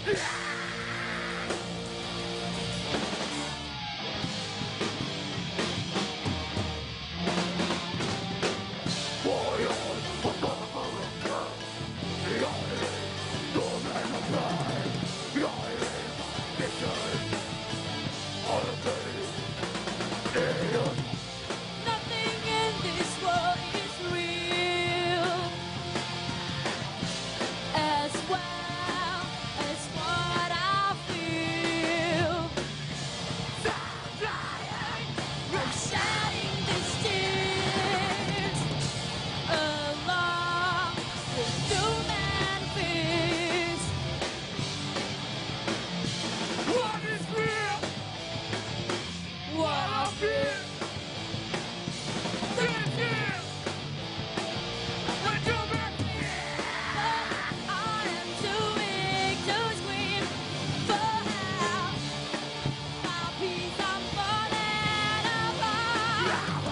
Nothing in this world is real, as well as what I feel. I'm shedding these tears along with human fears. What is real? What I feel. This is the Tubman. I am too weak to scream for help. My peace, I'm falling apart.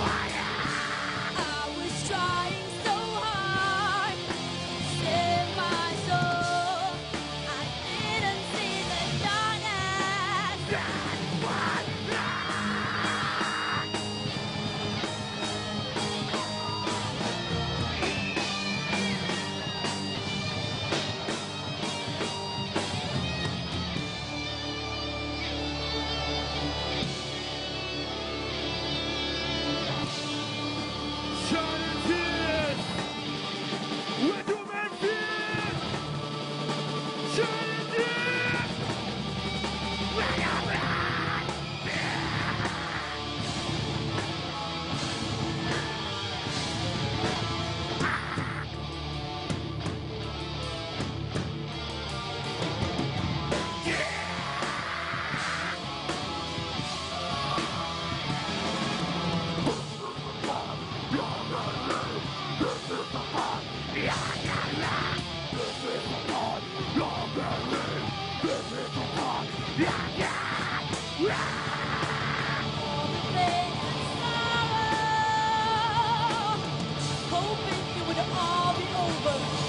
I was trying so hard to save my soul. I didn't see the darkness. Shining tears. Where do men feel? Shining tears. Where you run? Pain and sorrow, hoping it would all be over.